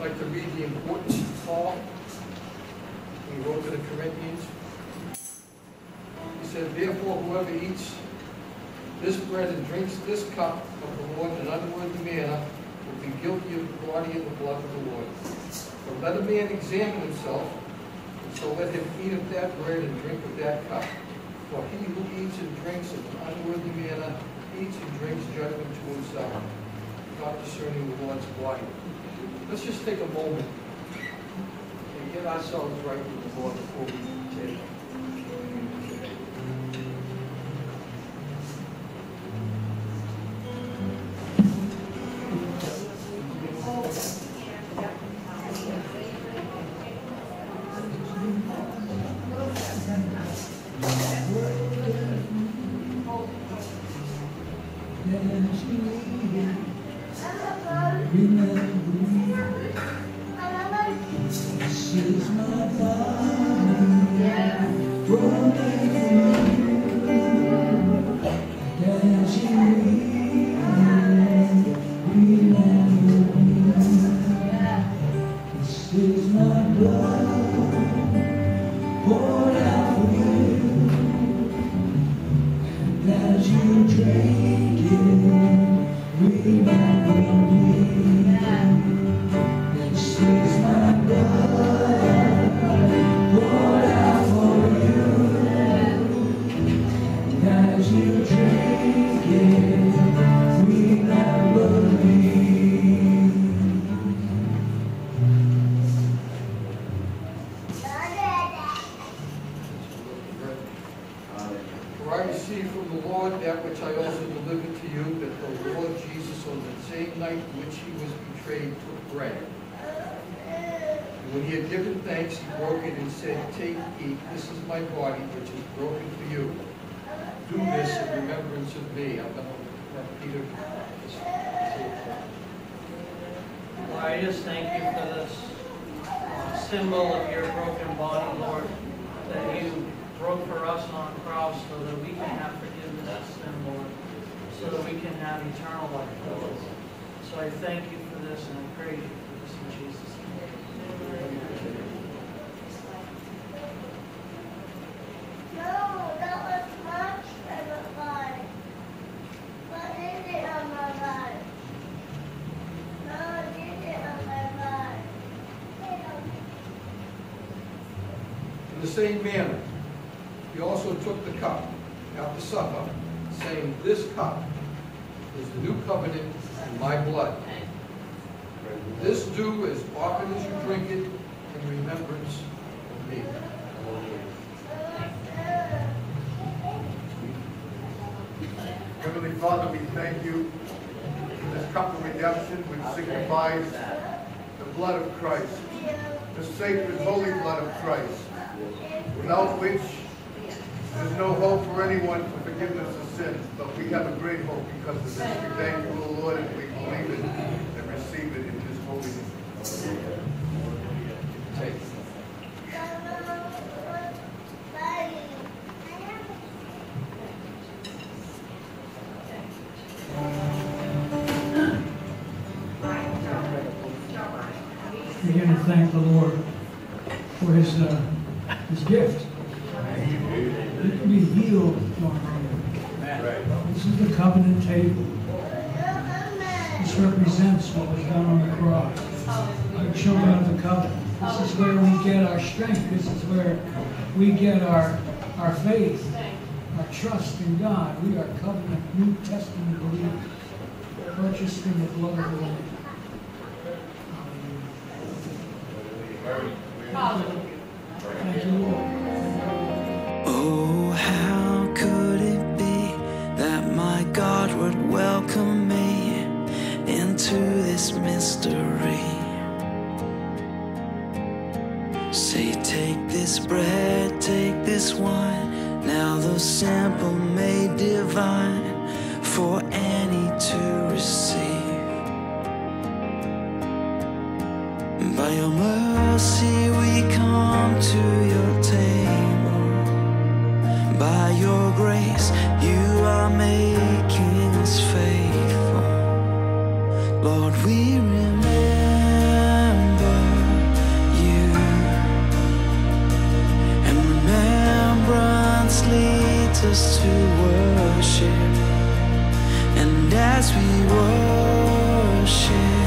like to read the importance of Paul. He wrote to the Corinthians. He said, therefore, whoever eats this bread and drinks this cup of the Lord in an unworthy manner will be guilty of the body and the blood of the Lord. But let a man examine himself, and so let him eat of that bread and drink of that cup. For he who eats and drinks in an unworthy manner eats and drinks judgment to himself, not discerning the Lord's body. Let's just take a moment and get ourselves right with the Lord before we take. I just thank you for this symbol of your broken body, Lord, that you broke for us on the cross so that we can have forgiveness of sin, Lord, so that we can have eternal life, Lord. So I thank you for this, and I praise you for this in Jesus' name. No, that was much better life. What is it on my life? No, did it on my life? In the same manner, he also took the cup after supper, saying, this cup is the new covenant in my blood. This do as often as you drink it in remembrance of me. Heavenly Father, we thank you for this cup of redemption, which signifies the blood of Christ, the sacred, holy blood of Christ, without which there's no hope for anyone for forgiveness of sins. But we have a great hope because of this. We thank you, O Lord, and we believe it and receive it in His holy name. Take. Begin to thank the Lord for His gift. You can be healed, John. This is the covenant table. This represents what was done on the cross. Like children of the covenant. This is where we get our strength. This is where we get our faith, our trust in God. We are covenant, New Testament believers, purchased in the blood of the Lamb. Thank you, Lord. Oh, how could it be that my God would welcome me into this mystery? Say, take this bread, take this wine, now though simple, made divine, for any to receive. By your mercy we come to your table. By your grace you are making us faithful. Lord, we remember calls us to worship. And as we worship,